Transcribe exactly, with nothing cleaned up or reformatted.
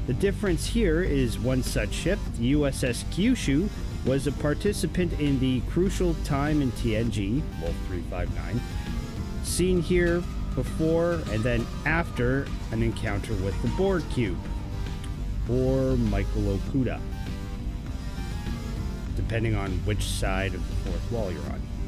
The difference here is one such ship, the U S S Kyushu, was a participant in the crucial time in T N G, Wolf three five nine, seen here before and then after an encounter with the Borg Cube, or Michael Okuda, depending on which side of the fourth wall you're on.